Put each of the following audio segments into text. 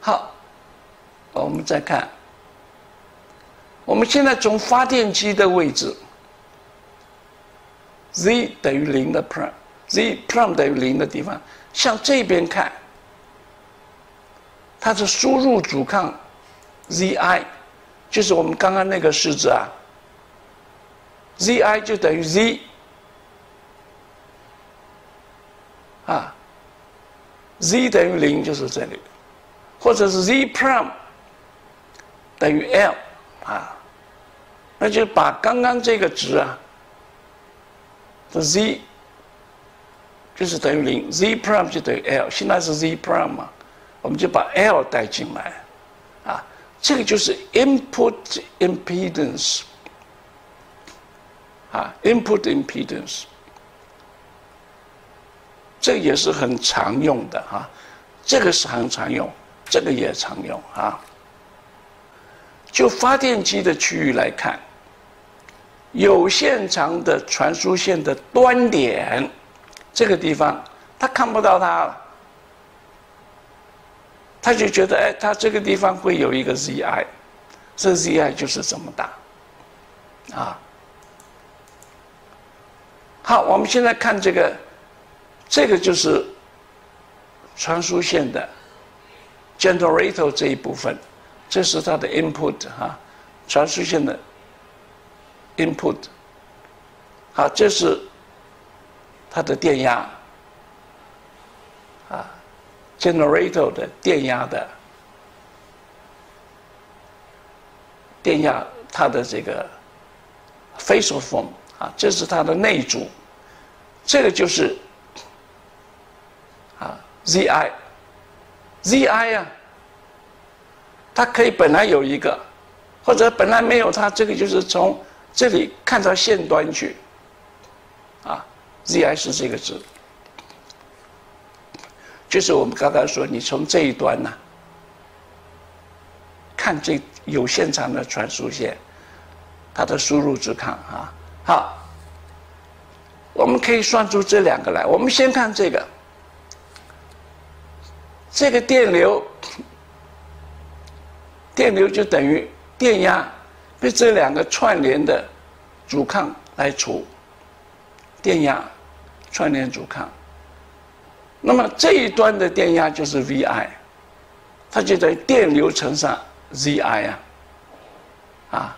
好，我们再看，我们现在从发电机的位置 z 等于0的 prime，z prime 等于0的地方，向这边看，它是输入阻抗 zi， 就是我们刚刚那个式子啊 ，zi 就等于 z 啊 ，z 等于0就是这里，或者是 z prime 等于 l 啊，那就把刚刚这个值啊的 z 就是等于0 ，z prime 就等于 l， 现在是 z prime 嘛，我们就把 l 带进来，啊，这个就是 input impedance， 啊 ，input impedance， 这个也是很常用的哈，这个是很常用，这个也常用啊。就发电机的区域来看，有线长的传输线的端点，这个地方他看不到它了，他就觉得，哎，它这个地方会有一个 zi， 这 zi 就是这么大，啊。好，我们现在看这个，这个就是传输线的 generator 这一部分。这是它的 input 哈，传输线的 input， 好，这是它的电压，啊 ，generator 的电压，它的这个 phasal form 啊，这是它的内阻，这个就是啊 zi 啊。它可以本来有一个，或者本来没有它，这个就是从这里看到线端去，啊 ，zi 是这个值，就是我们刚才说，你从这一端呢、看这有线长的传输线，它的输入阻抗啊，好，我们可以算出这两个来。我们先看这个，这个电流就等于电压被这两个串联的阻抗来除，电压串联阻抗。那么这一端的电压就是 Vi， 它就等于电流乘上 Zi 啊，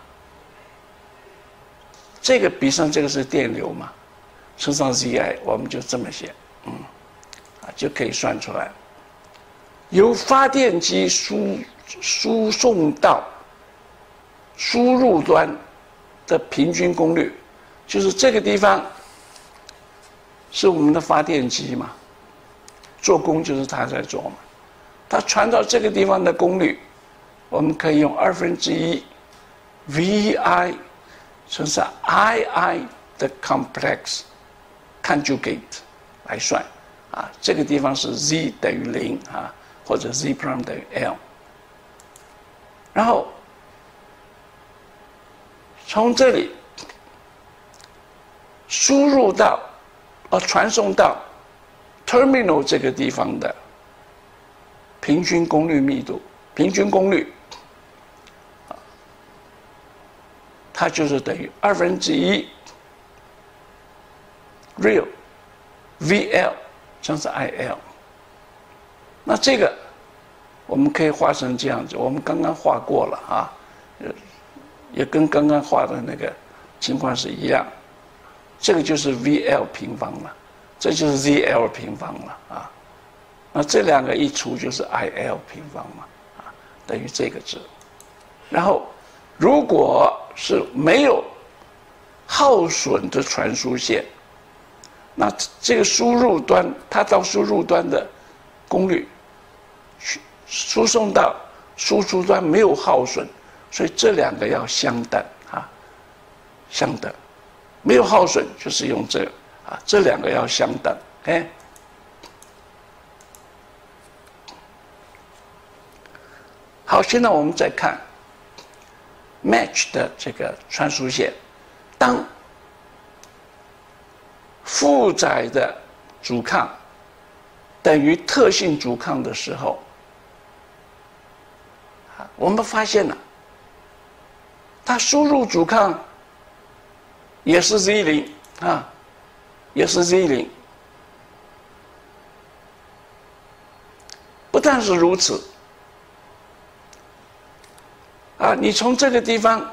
这个比上这个是电流嘛，乘上 Zi， 我们就这么写，就可以算出来。由发电机输送到输入端的平均功率，就是这个地方是我们的发电机嘛，做工就是它在做嘛，它传到这个地方的功率，我们可以用1/2 Vi 乘上 II 的 complex conjugate 来算啊，这个地方是 Z 等于0啊，或者 Z prime 等于 L。然后从这里输入到传送到 terminal 这个地方的平均功率密度，平均功率，它就是等于1/2 real VL 乘上 IL。那这个我们可以画成这样子，我们刚刚画过了啊，也跟刚刚画的那个情况是一样。这个就是 VL 平方了，这就是 ZL 平方了啊。那这两个一除就是 IL 平方嘛，啊，等于这个值。然后如果是没有耗损的传输线，那这个输入端它到输入端的功率输送到输出端没有耗损，所以这两个要相等啊，相等，没有耗损就是用这个啊，这两个要相等。哎，好，现在我们再看 match 的这个传输线，当负载的阻抗等于特性阻抗的时候， 我们发现了，它输入阻抗也是 Z0 啊，也是 Z0。不但是如此，啊，你从这个地方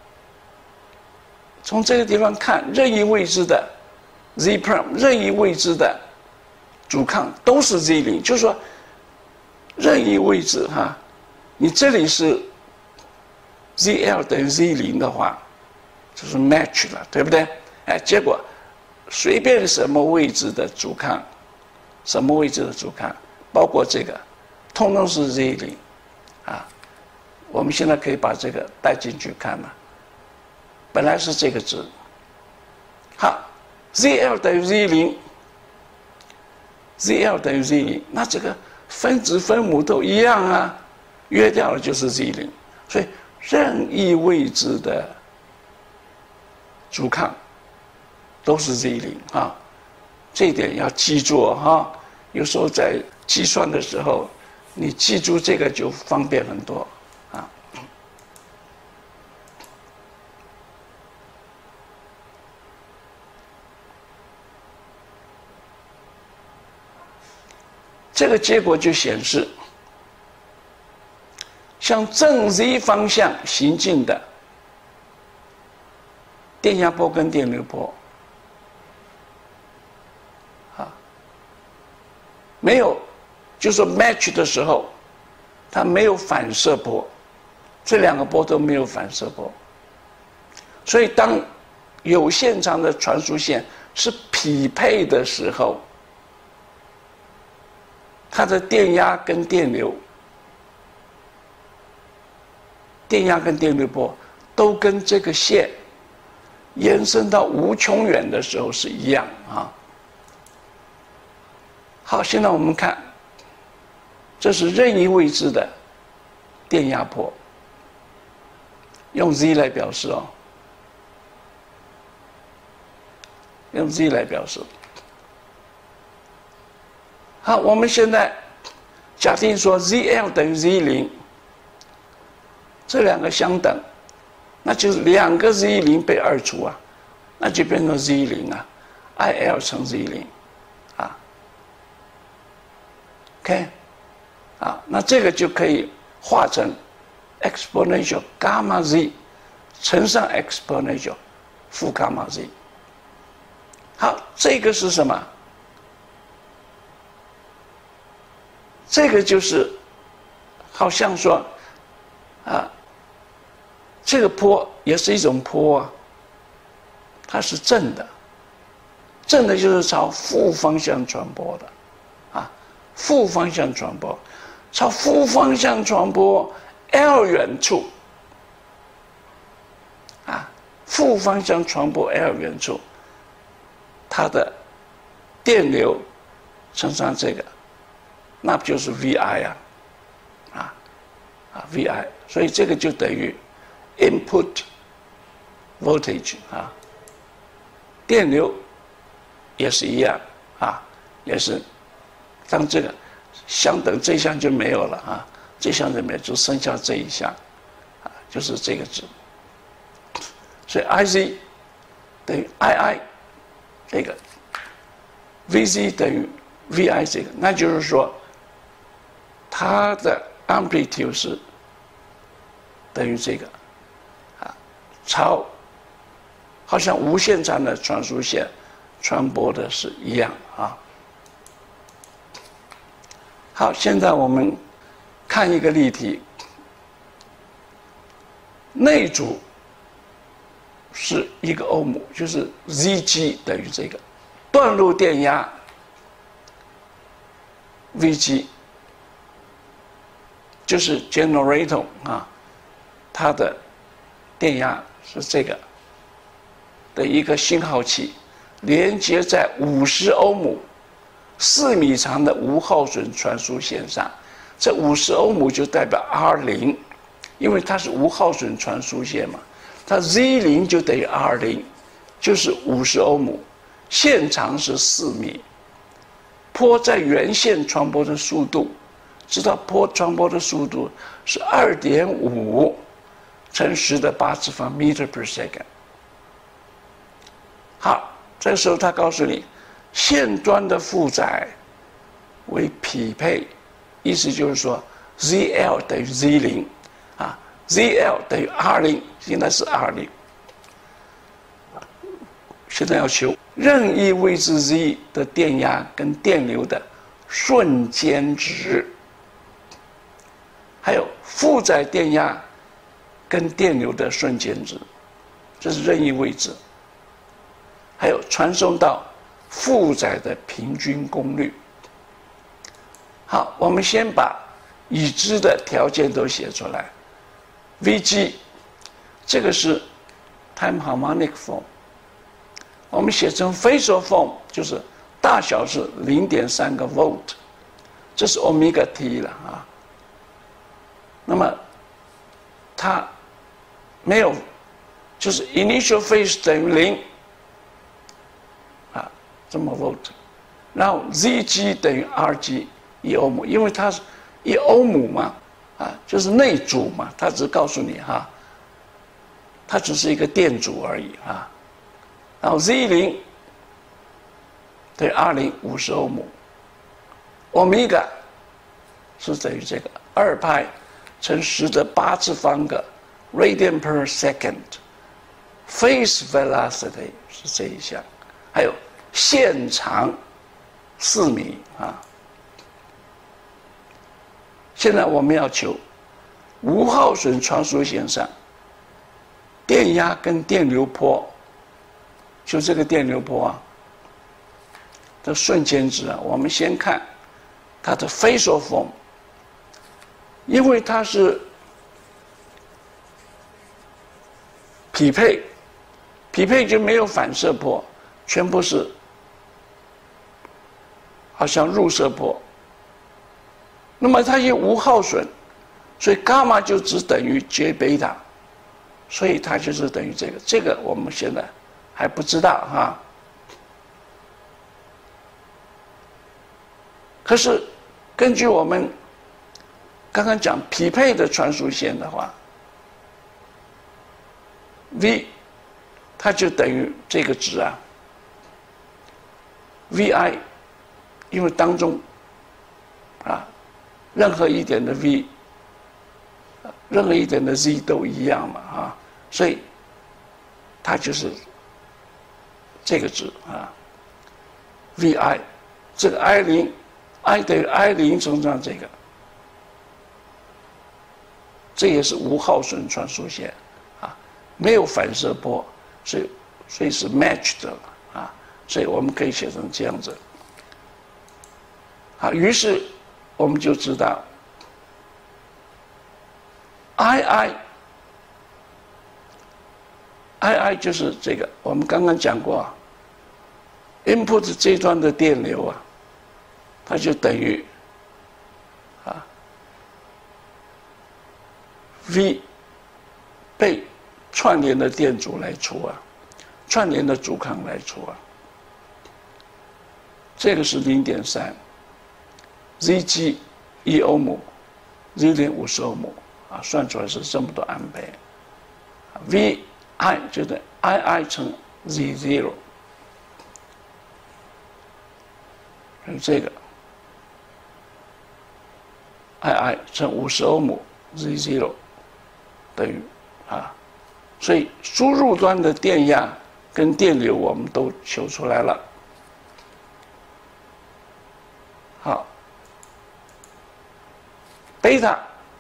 看，任意位置的 Z prime， 任意位置的阻抗都是 Z0， 就是说任意位置哈，你这里是 ZL 等于 Z0 的话，就是 match 了，对不对？哎，结果随便什么位置的阻抗，什么位置的阻抗，包括这个，通通是 Z0， 啊，我们现在可以把这个带进去看嘛。本来是这个值，好 ，ZL 等于 Z0，ZL 等于 Z0， 那这个分子分母都一样啊，约掉了就是 Z0， 所以任意位置的阻抗都是 Z0 啊，这一点要记住哈。有时候在计算的时候，你记住这个就方便很多啊。这个结果就显示，向正 Z 方向行进的电压波跟电流波，啊，没有，就是说 match 的时候，它没有反射波，这两个波都没有反射波，所以当有线长的传输线是匹配的时候，它的电压跟电流波都跟这个线延伸到无穷远的时候是一样啊。好，现在我们看，这是任意位置的电压波，用 Z 来表示哦，用 Z 来表示。好，我们现在假定说 ZL 等于 Z0， 这两个相等，那就是两个 Z0 被2除啊，那就变成 Z0 啊 ，IL 乘 Z0 啊 ，OK， 啊，那这个就可以化成 exponential gamma Z 乘上 exponential 负 gamma Z。好，这个是什么？这个就是好像说啊，这个波也是一种波啊，它是正的，正的就是朝负方向传播的啊，负方向传播，朝负方向传播 L 远处啊，负方向传播 L 远处，它的电流乘上这个，那不就是 VI 啊，VI， 所以这个就等于 input voltage 啊，电流也是一样啊，也是当这个相等，这一项就没有了啊，这一项就没有，就剩下这一项啊，就是这个值，所以 IZ 等于 II 这个 VZ 等于 VI 这个，那就是说它的 amplitude 是等于这个啊，朝好像无线长的传输线传播的是一样啊。好，现在我们看一个例题，内阻是1个欧姆，就是 Zg 等于这个断路电压 Vg， 就是 generator 啊，它的电压是这个的一个信号器，连接在50欧姆4米长的无耗损传输线上。这50欧姆就代表 R0， 因为它是无耗损传输线嘛，它 Z0 就等于 R0， 就是50欧姆，线长是4米，波在原线传播的速度知道波传播的速度是2.5乘10的8次方 meter per second。好，这个时候他告诉你，线端的负载为匹配，意思就是说 ZL 等于 Z0 啊 ，ZL 等于 R0， 现在是 R0。现在要求任意位置 Z 的电压跟电流的瞬间值，还有负载电压跟电流的瞬间值，这是任意位置。还有传送到负载的平均功率。好，我们先把已知的条件都写出来。Vg 这个是 time harmonic form， 我们写成 phasor form 就是大小是 0.3个 volt， 这是 omega t 了啊。那么它没有，就是 initial phase 等于0啊，这么 volt， 然后 Zg 等于 Rg 1欧姆，因为它是1欧姆嘛，啊，就是内阻嘛，它只告诉你哈，它只是一个电阻而已啊。然后 Z0 等于 R0 50欧姆，欧米伽是等于这个2派乘10的8次方个 radian per second，phase velocity 是这一项，还有线长4米啊。现在我们要求无耗损传输线上电压跟电流波，就这个电流波啊的瞬间值啊，我们先看它的 phasor form， 因为它是匹配就没有反射波，全部是好像入射波。那么它又无耗损，所以伽马就只等于 J 贝塔，所以它就是等于这个。这个我们现在还不知道哈。可是根据我们刚刚讲匹配的传输线的话 ，V 它就等于这个值啊 ，VI， 因为当中啊。任何一点的 v， 任何一点的 z 都一样嘛啊，所以它就是这个值啊 ，vi， 这个 i0 ，i 等于 i0乘上这个，这也是无耗损传输线啊，没有反射波，所以是 matched 的啊，所以我们可以写成这样子。好，于是我们就知道 ，II 就是这个，我们刚刚讲过啊 ，input 这一端的电流啊，它就等于啊 V 被串联的电阻来除啊，串联的阻抗来除啊，这个是0.3。Zg 1欧姆 ，Z0 50欧姆啊，算出来是这么多安培。Vi 就等于 II 乘 Z0， 这个 II 乘50欧姆 Z0 等于啊，所以输入端的电压跟电流我们都求出来了。好。贝塔，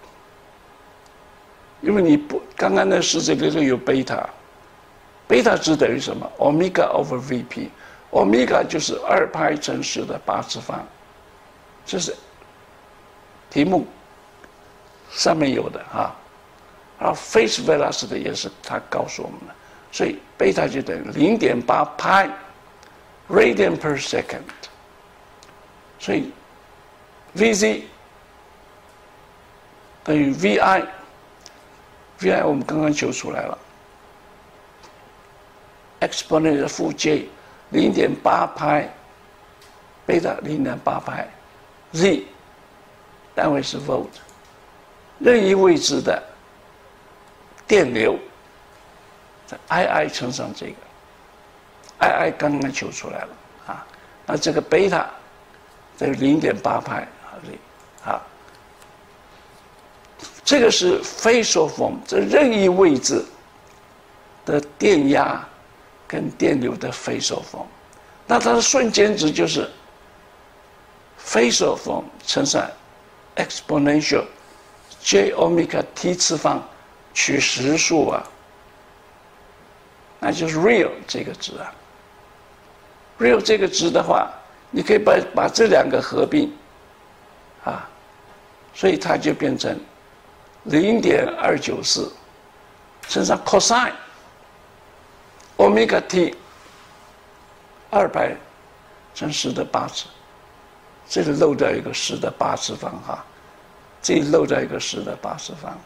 因为你不刚刚那式子里头有贝塔，贝塔值等于什么 ？omega over Vp，omega 就是2派乘10的8次方，这是题目上面有的啊。然后 phase velocity 也是他告诉我们的，所以贝塔就等于0.8派 radian per second， 所以 Vz。等于 VI 我们刚刚求出来了 ，exponent 的负 j 0.8派，贝塔0.8派 ，z 单位是 volt， 任意位置的电流，这 II 乘上这个 ，II 刚刚求出来了啊，那这个贝塔这个0.8派啊，这个是 phasal form， 这任意位置的电压跟电流的 phasal form， 那它的瞬间值就是 phasal form 乘上 exponential j omega t 次方取实数啊，那就是 real 这个值啊。real 这个值的话，你可以把这两个合并啊，所以它就变成0.294乘上 cosine omega t 200乘10的8次，这里漏掉一个10的8次方哈，这里漏掉一个10的8次方，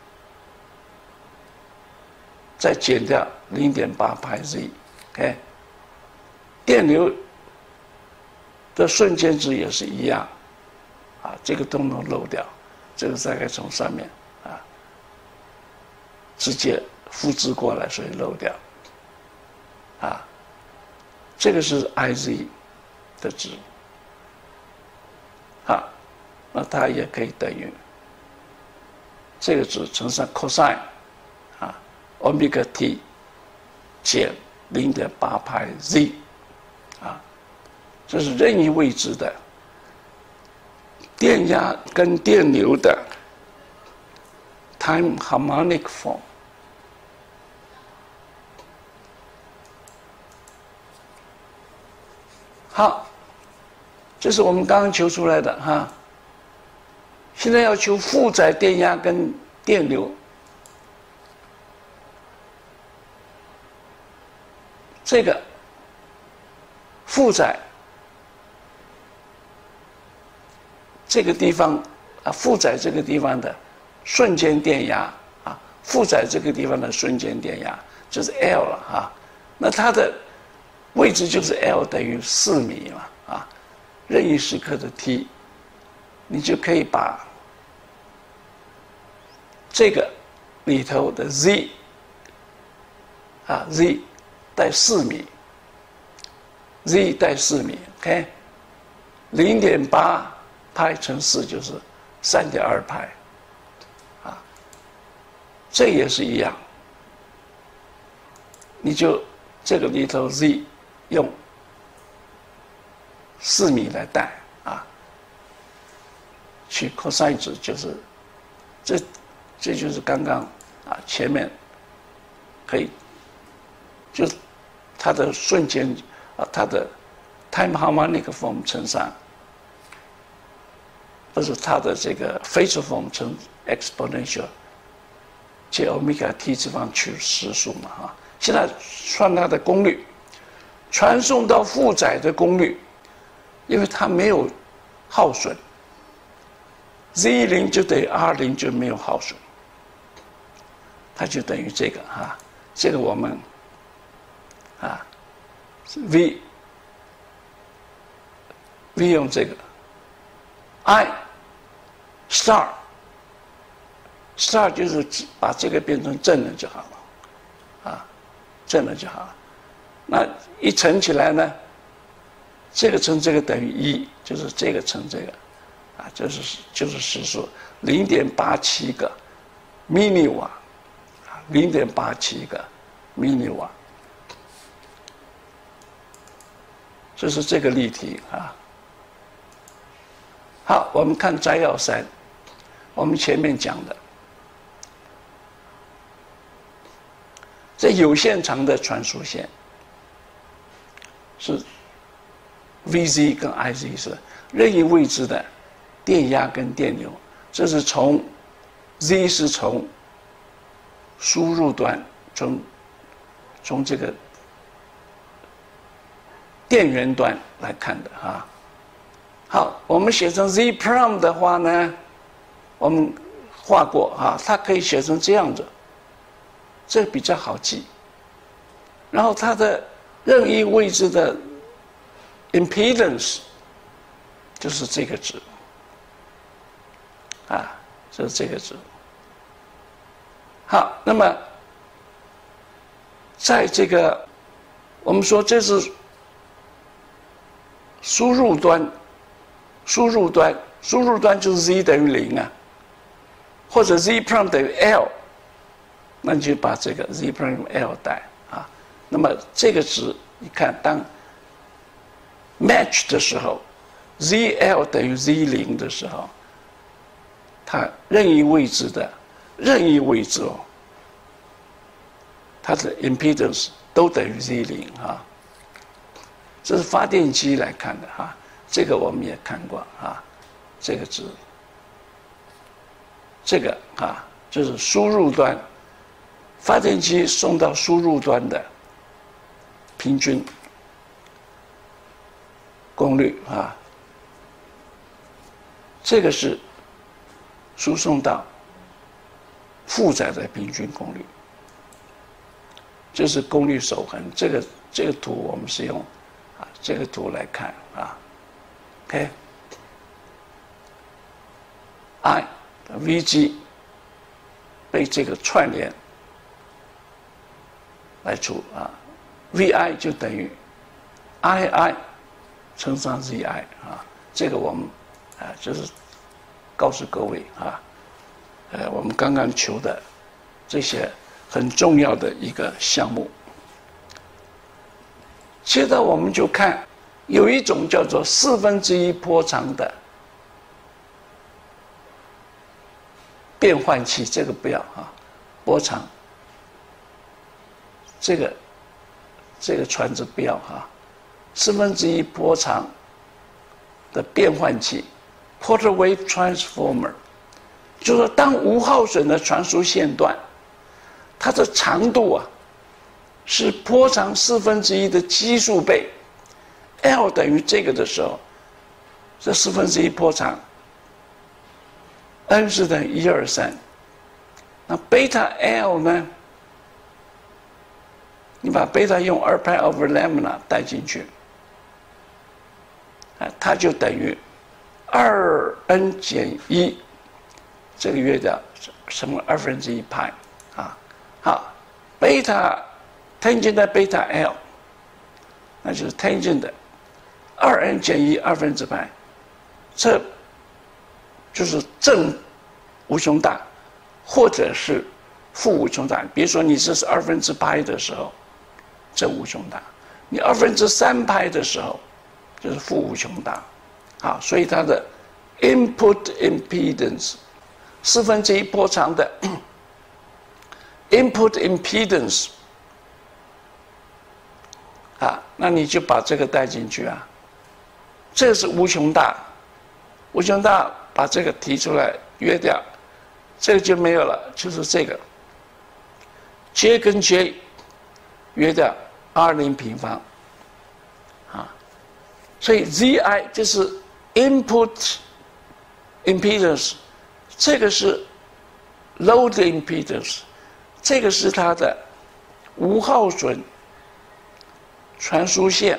再减掉0.8派 z，OK， 电流的瞬间值也是一样，啊，这个都能漏掉，这个大概从上面啊直接复制过来，所以漏掉，啊，这个是 IZ 的值，啊，那它也可以等于这个值乘上 cosine 啊 omega t 减0.8派 z。这是任意位置的电压跟电流的 time harmonic form。好，这是我们刚刚求出来的哈。现在要求负载电压跟电流，这个负载。这个地方啊，负载这个地方的瞬间电压啊，负载这个地方的瞬间电压就是 L 了啊。那它的位置就是 L 等于4米嘛啊，任意时刻的 t， 你就可以把这个里头的 z 啊 z 带4米 ，z 带4米 ，OK， 0.8派乘4就是3.2派，啊，这也是一样，你就这个里头 z 用4米来代啊，取 cosine 值就是这就是刚刚啊前面可以，就是它的瞬间啊它的 time harmonic form 乘上。不是它的这个 phasal form 乘 exponential 借 omega t 次方取实数嘛哈。现在算它的功率，传送到负载的功率，因为它没有耗损 ，Z0 就等于 R0 就没有耗损，它就等于这个哈。这个我们啊 V 用这个。I star 就是把这个变成正的就好了，啊，正的就好了。那一乘起来呢，这个乘这个等于1，就是这个乘这个，啊，就是实数0.87个 mini 瓦，啊，0.87个 mini 瓦，这是这个例题啊。好，我们看摘要3，我们前面讲的，这有线长的传输线是 VZ 跟 IZ 是任意位置的电压跟电流，这是从 Z 是从输入端从这个电源端来看的啊。好，我们写成 Z prime 的话呢，我们画过啊，它可以写成这样子，这比较好记。然后它的任意位置的 impedance 就是这个值啊，就是这个值。好，那么在这个我们说这是输入端，输入端就是 z 等于0啊，或者 z prime 等于 l， 那你就把这个 z prime 用 l 代啊。那么这个值你看，当 match 的时候 ，zl 等于 z0 的时候，它任意位置哦，它的 impedance 都等于 z0 啊。这是发电机来看的哈，这个我们也看过啊，这个值，这个啊就是输入端，发电机送到输入端的平均功率啊，这个是输送到负载的平均功率，这是功率守恒。这个图我们是用啊这个图来看啊 ，OK， I Vg 被这个串联来除啊 ，Vi 就等于 II 乘上 Zi 啊，这个我们啊就是告诉各位啊，我们刚刚求的这些很重要的一个项目。接着我们就看有一种叫做1/4波长的变换器，这个不要啊，波长，这个船子不要啊，1/4波长的变换器 ，Porter Wave Transformer， 就是说当无耗损的传输线段，它的长度啊是波长1/4的奇数倍 ，L 等于这个的时候，这1/4波长 ，n 是等于1、2、3，那贝塔 L 呢？你把贝塔用2π/λ带进去，啊，它就等于2n 减1，这个约掉成了1/2派啊。好，贝塔 tangent 的贝塔 L， 那就是 tangent 的2n 减1 2/2派，这就是正无穷大，或者是负无穷大。比如说你这是2/π的时候，正无穷大；你3/2的时候，就是负无穷大。好，所以它的 input impedance 1/4波长的input impedance 啊，那你就把这个带进去啊。这个是无穷大，无穷大把这个提出来约掉，这个就没有了，就是这个 J 跟 J 约掉20平方啊，所以 Zi 就是 input impedance， 这个是 load impedance， 这个是它的无耗损传输线，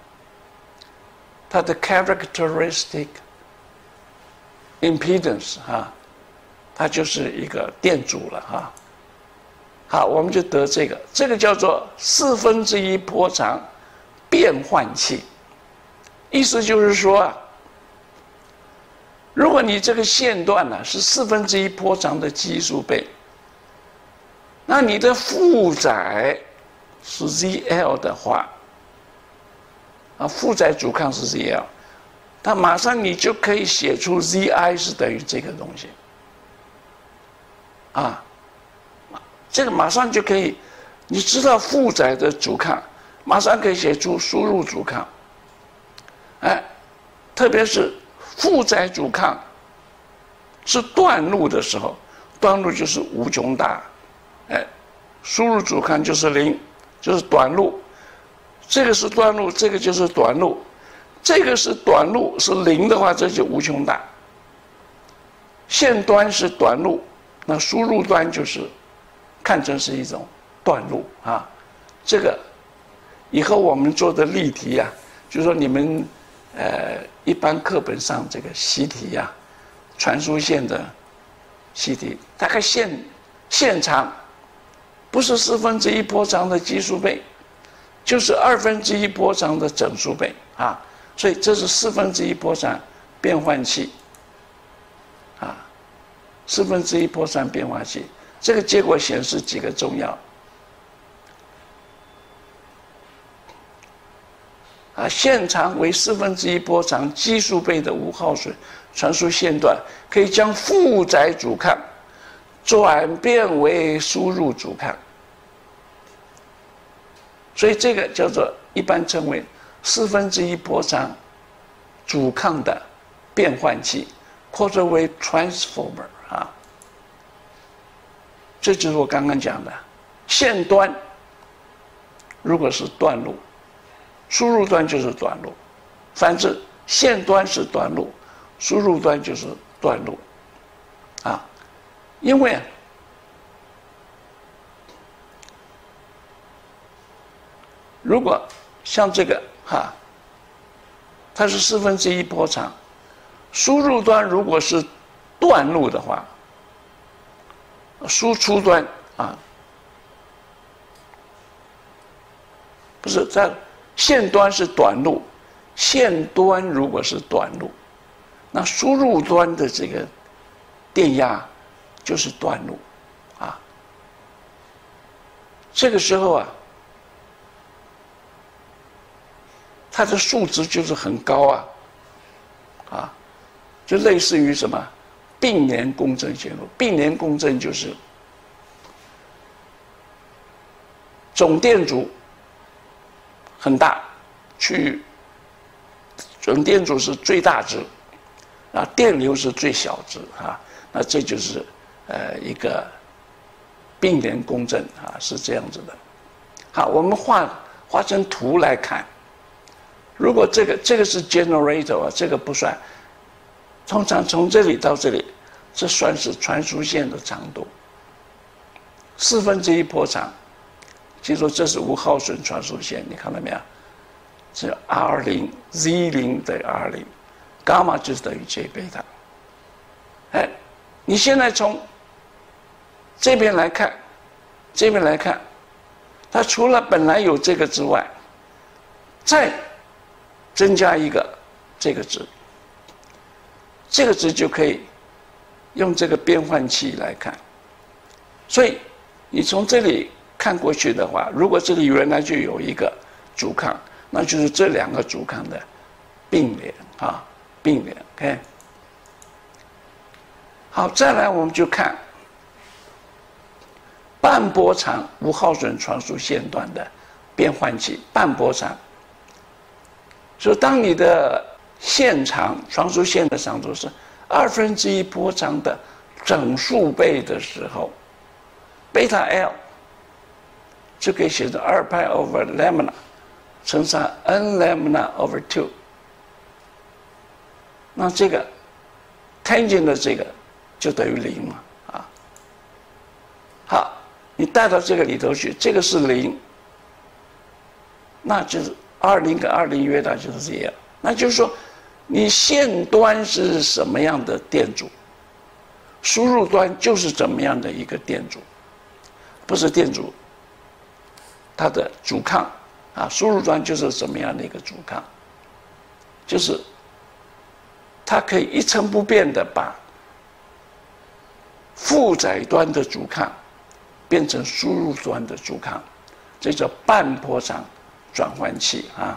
它的 characteristic impedance 哈，它就是一个电阻了哈。好，我们就得这个，这个叫做1/4波长变换器，意思就是说啊，如果你这个线段呢是1/4波长的奇数倍，那你的负载是 ZL 的话，啊，负载阻抗是 ZL， 那马上你就可以写出 ZI 是等于这个东西，啊。这个马上就可以，你知道负载的阻抗，马上可以写出输入阻抗。哎，特别是负载阻抗是断路的时候，断路就是无穷大，哎，输入阻抗就是0，就是短路。这个是断路，这个就是短路，这个是短路是0的话，这就无穷大。线端是短路，那输入端就是看成是一种断路啊。这个以后我们做的例题啊，就是说你们一般课本上这个习题啊， 传输线的气体，大概线长不是1/4波长的奇数倍，就是1/2波长的整数倍啊。所以这是1/4波长变换器啊，1/4波长变换器。这个结果显示几个重要啊，线长为1/4波长奇数倍的无耗损传输线段，可以将负载阻抗转变为输入阻抗，所以这个叫做一般称为1/4波长阻抗的变换器，或者为 transformer 啊。这就是我刚刚讲的，线端如果是短路，输入端就是短路；反之，线端是短路，输入端就是短路，啊，因为如果像这个哈，它是1/4波长，输入端如果是断路的话，输出端啊，不是在线端是短路，线端如果是短路，那输入端的这个电压就是短路啊。这个时候啊，它的数值就是很高啊，就类似于什么并联共振线路。并联共振就是总电阻很大，总电阻是最大值，啊，电流是最小值啊，那这就是一个并联共振啊，是这样子的。好，我们画成图来看。如果这个是 generator 啊，这个不算。通常从这里到这里，这算是传输线的长度，1/4波长。记住，这是无耗损传输线，你看到没有？这 R0 Z0等于 R0， 伽马就是等于 J 贝塔。哎，你现在从这边来看，它除了本来有这个之外，再增加一个这个值，这个值就可以用这个变换器来看。所以你从这里看过去的话，如果这里原来就有一个阻抗，那就是这两个阻抗的并联啊，并联。OK， 好，再来我们就看半波长无耗损传输线段的变换器。半波长，所以当你的线长传输线的长度是1/2波长的整数倍的时候，贝塔 L 就可以写成2π/λ乘上 n λ/2。那这个 tangent 的这个就等于0嘛啊。好，你带到这个里头去，这个是0，那就是20跟20约大就是这样。那就是说，你线端是什么样的电阻，输入端就是怎么样的一个电阻，不是电阻，它的阻抗啊，输入端就是怎么样的一个阻抗，就是它可以一成不变的把负载端的阻抗变成输入端的阻抗，这叫半波长转换器啊。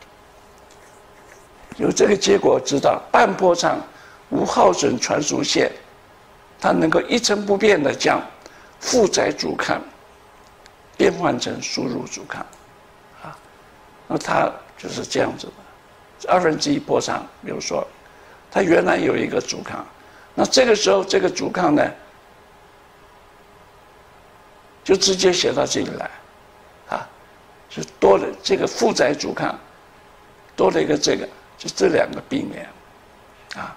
有这个结果，知道半波长无耗损传输线，它能够一成不变的将负载阻抗变换成输入阻抗啊。那它就是这样子的，1/2波长，比如说它原来有一个阻抗，那这个时候这个阻抗呢，就直接写到这里来啊，就多了这个负载阻抗，多了一个这个，就这两个并联啊。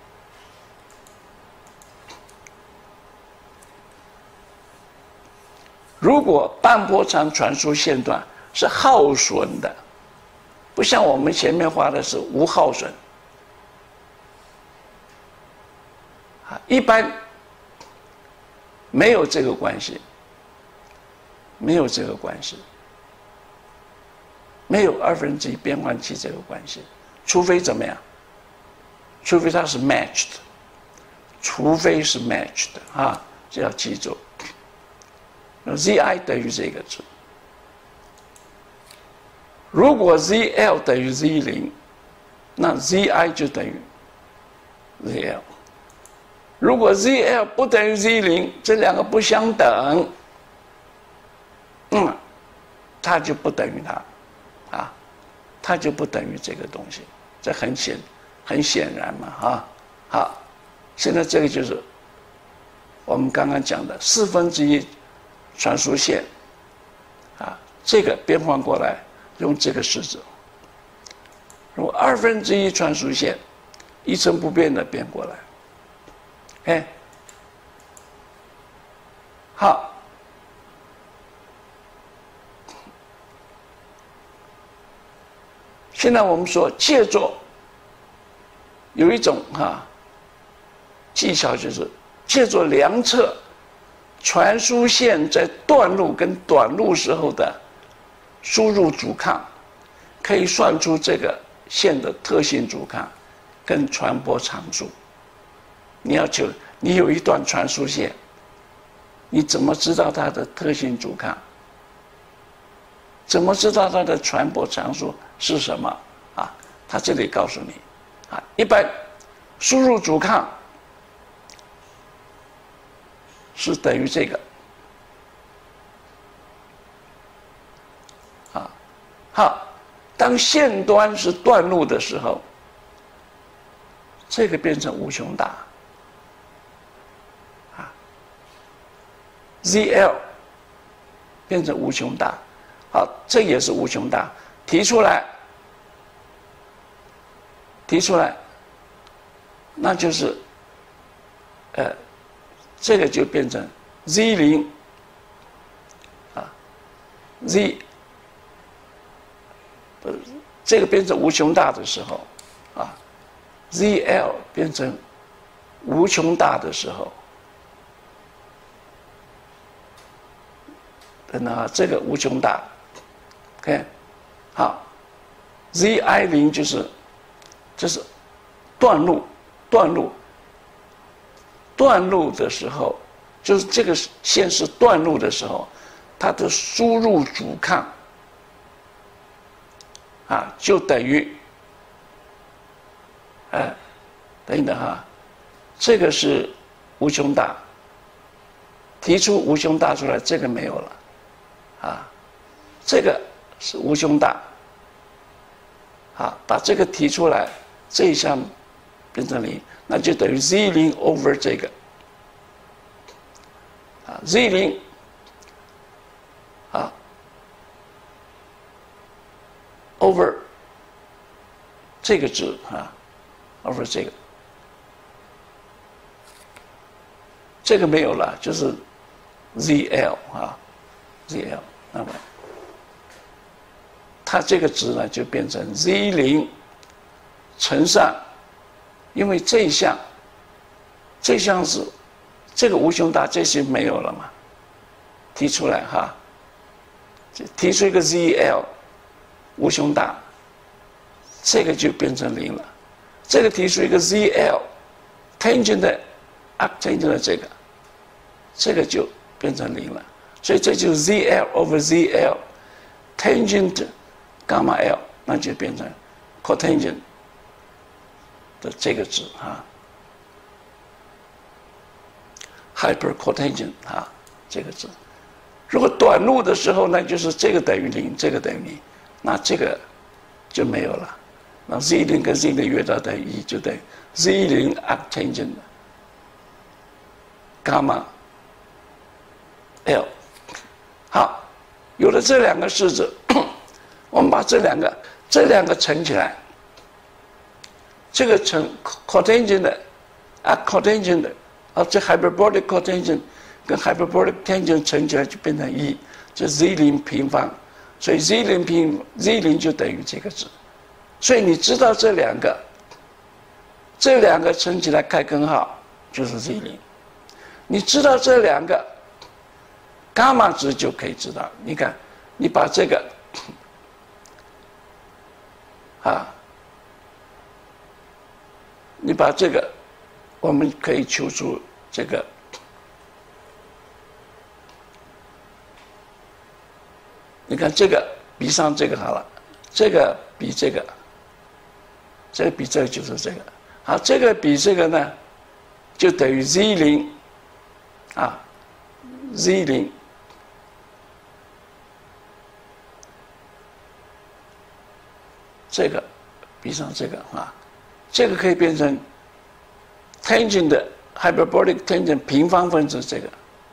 如果半波长传输线段是耗损的，不像我们前面画的是无耗损， 一般没有这个关系，没有这个关系，没有1/2变换器这个关系，除非怎么样？除非它是 matched， 除非是 matched 啊，这要记住。ZI 等于这个值。如果 ZL 等于 Z0， 那 ZI 就等于 ZL。如果 ZL 不等于 Z0， 这两个不相等，它就不等于它，啊，它就不等于这个东西，这很显然嘛，啊，好，现在这个就是我们刚刚讲的1/4传输线，啊，这个变换过来用这个式子，如果1/2传输线一成不变的变过来。哎，好，现在我们说借助有一种技巧，就是借助量测传输线在断路跟短路时候的输入阻抗，可以算出这个线的特性阻抗跟传播常数。你有一段传输线，你怎么知道它的特性阻抗？怎么知道它的传播常数是什么？啊，它这里告诉你，啊，一般输入阻抗是等于这个，啊，好，当线端是断路的时候，这个变成无穷大。ZL 变成无穷大，好，这也是无穷大，提出来，那就是，这个就变成 Z0，啊 ，Z， 这个变成无穷大的时候，啊 ，ZL 变成无穷大的时候。那这个无穷大 ，OK， 好 ，ZI0 这是断路的时候，就是这个线是断路的时候，它的输入阻抗啊就等于，等等哈，这个是无穷大，提出无穷大出来，这个没有了。啊，这个是无穷大，啊，把这个提出来，这一项变成0，那就等于 Z0 over 这个，啊 ，Z0，啊 ，over 这个值啊 ，over 这个没有了，就是 ZL 啊。ZL， 那么它这个值呢就变成 Z0 乘上，因为这项是这个无穷大，这些没有了嘛，提出来哈，提出一个 ZL 无穷大，这个就变成0了，这个提出一个 ZL tangent 的 arctangent 的这个就变成0了。所以这就是 ZL over ZL tangent gamma L， 那就变成 cotangent 的这个值啊 ，hypercotangent 啊，这个值。如果短路的时候呢，就是这个等于0，这个等于0，那这个就没有了。那 Z0 跟 Z0 约到等于1，就等于 Z0 arctangent gamma L。好，有了这两个式子，我们把这两个乘起来，这个乘 cotangent 的cotangent 的这 hyperbolic cotangent 跟 hyperbolic tangent 乘起来就变成1，这 Z0 平方，所以 Z0 就等于这个值，所以你知道这两个乘起来开根号就是 Z0。你知道这两个伽马值就可以知道。你看，你把这个你把这个，我们可以求出这个。你看这个比上这个好了，这个比这个，这个比这个就是这个。好，这个比这个呢，就等于 Z0 Z0。这个比上这个这个可以变成 tangent 的 hyperbolic tangent 平方分之这个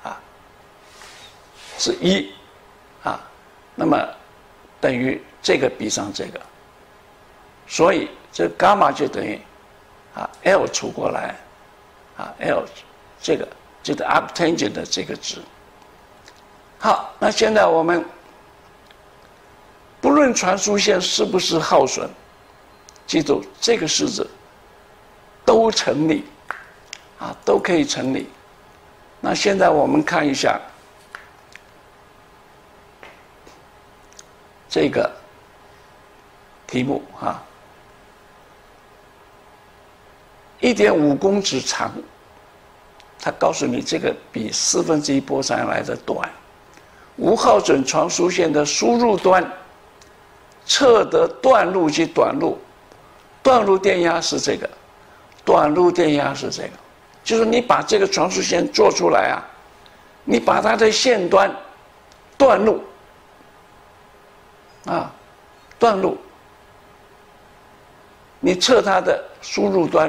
是1那么等于这个比上这个，所以这伽马就等于L 除过来L 这个就是 arctangent 的这个值。好，那现在我们不论传输线是不是耗损，记住这个式子都成立都可以成立。那现在我们看一下这个题目1.5公尺长，它告诉你这个比1/4波长来的短。无耗损传输线的输入端测得断路及短路，断路电压是这个，短路电压是这个。就是你把这个传输线做出来你把它的线端断路断路，你测它的输入端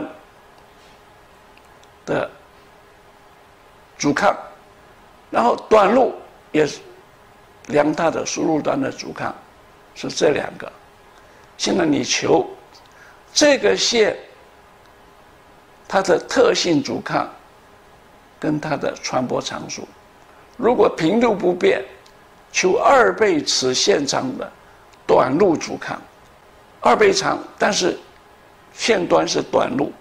的阻抗，然后短路也是量它的输入端的阻抗，是这两个。现在你求这个线它的特性阻抗跟它的传播常数，如果频度不变，求2倍此线长的短路阻抗，2倍长，但是线端是短路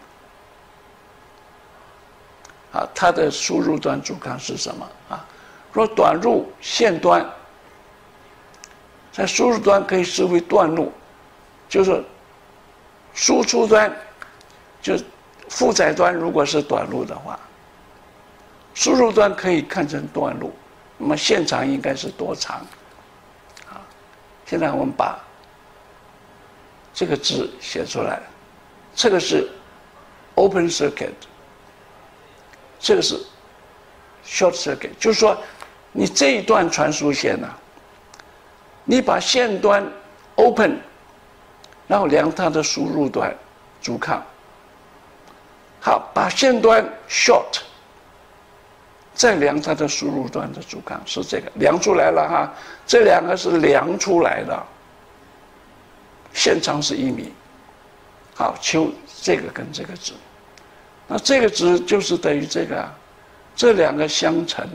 它的输入端阻抗是什么若短路线端在输入端可以视为断路，就是输出端就是负载端如果是短路的话，输入端可以看成断路，那么线长应该是多长现在我们把这个值写出来，这个是 open circuit， 这个是 short circuit， 就是说你这一段传输线你把线端 open， 然后量它的输入端阻抗，好，把线端 short， 再量它的输入端的阻抗，是这个量出来了这两个是量出来的，线长是1米。好，求这个跟这个值，那这个值就是等于这个这两个相乘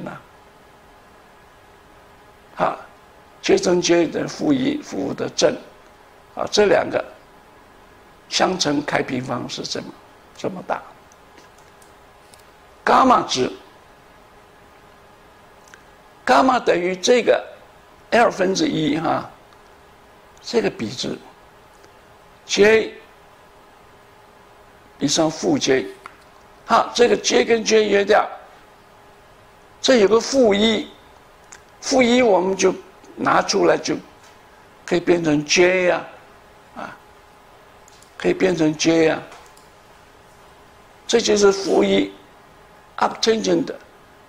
J 乘 J 等于-1负5的正这两个相乘开平方是这么大。伽马值，伽马等于这个 L 分之1这个比值 J 比上负 J， 好，这个 J 跟 J 约掉，这有个-1，负1我们就拿出来就可以变成 J 可以变成 J 这就是-1 arctangent 的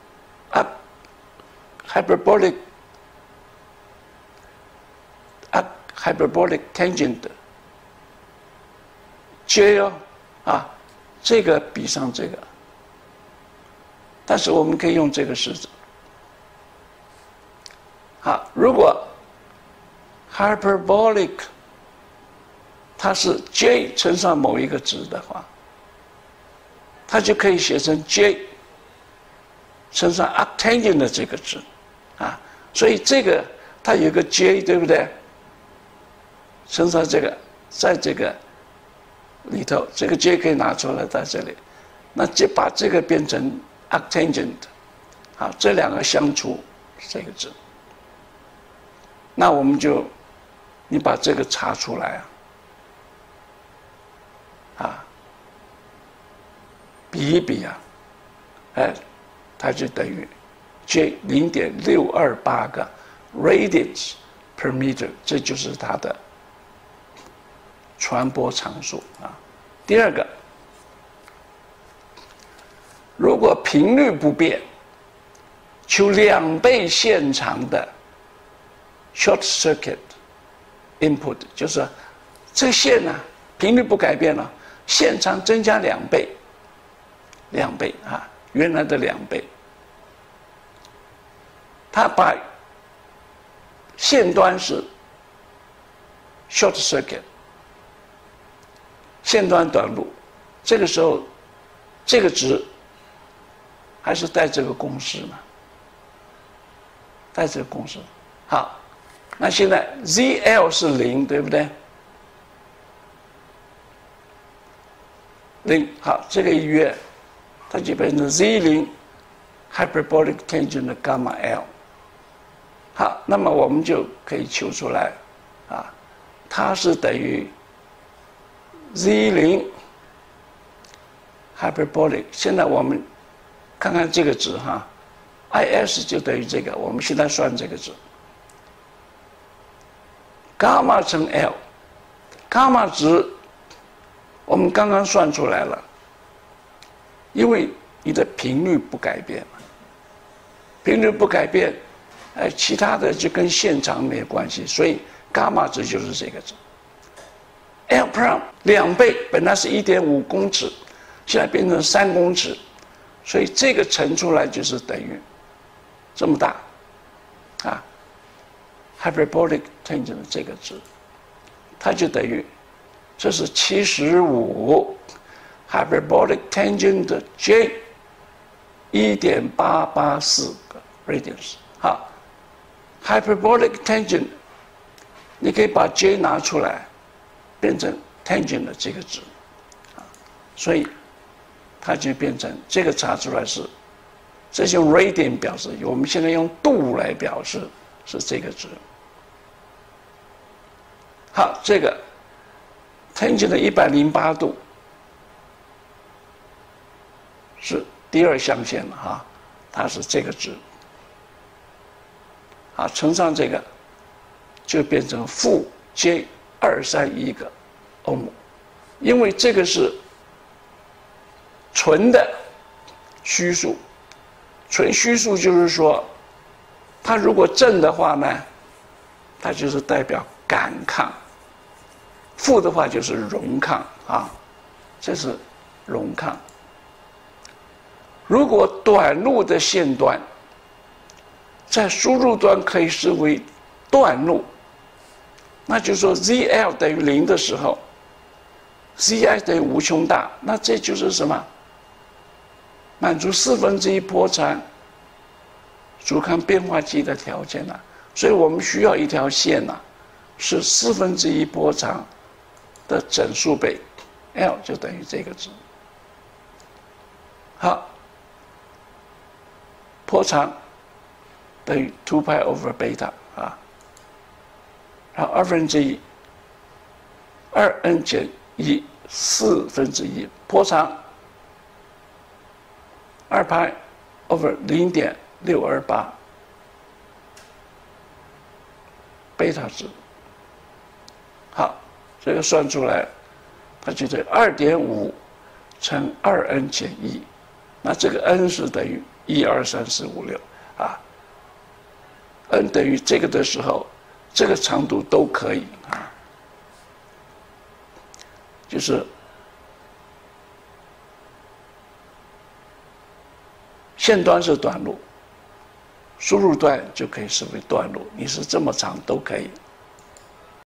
hyperbolic tangent 的 J 这个比上这个，但是我们可以用这个式子。好，如果 hyperbolic 它是 J 乘上某一个值的话，它就可以写成 J 乘上 arctangent 的这个值所以这个它有个 J 对不对？乘上这个，在这个里头，这个 J 可以拿出来在这里， 那就把这个变成 arctangent， 好，这两个相除这个值，那我们就你把这个查出来比一比它就等于 J 0.628个 radians per meter， 这就是它的传播常数第二个，如果频率不变，求2倍线长的 short circuit input， 就是这个线频率不改变了，线长增加2倍，2倍原来的2倍。它把线端是 short circuit， 线端短路，这个时候这个值还是带这个公式嘛？带这个公式。好，那现在 ZL 是0，对不对？0，好，这个一约，它就变成 Z0 hyperbolic tangent 的 gamma L。好，那么我们就可以求出来它是等于 Z0 hyperbolic。现在我们看看这个值IS 就等于这个，我们现在算这个值，伽马乘 L， 伽马值我们刚刚算出来了，因为你的频率不改变嘛，频率不改变，其他的就跟线长没有关系，所以伽马值就是这个值。L prime 2倍，本来是 1.5 公尺，现在变成3公尺，所以这个乘出来就是等于这么大hyperbolic tangent 的这个值，它就等于这是75 hyperbolic tangent 的 J 1.884个 radians。好 ，hyperbolic tangent 你可以把 J 拿出来，变成 tangent 的这个值所以它就变成这个查出来是，这是用 radian 表示，我们现在用度来表示是这个值。好，这个 tangent 的108度是第二象限了它是这个值。乘上这个就变成负 J231个欧姆，因为这个是纯的虚数，纯虚数就是说，它如果正的话呢，它就是代表感抗；负的话就是容抗这是容抗。如果短路的线端在输入端可以视为断路，那就是说 ZL 等于0的时候 ，ZI 等于无穷大，那这就是什么？满足1/4波长阻抗变化器的条件所以我们需要一条线是1/4波长的整数倍 ，L 就等于这个值。好，波长等于2 pi over beta 然后1/2 2n 减1 1/4，波长2 pi over 0.628贝塔值。好，这个算出来，它就等于2.5乘 2n 减1，那这个 n 是等于1、2、3、4、5、6n 等于这个的时候，这个长度都可以就是线端是短路，输入端就可以视为断路，你是这么长都可以。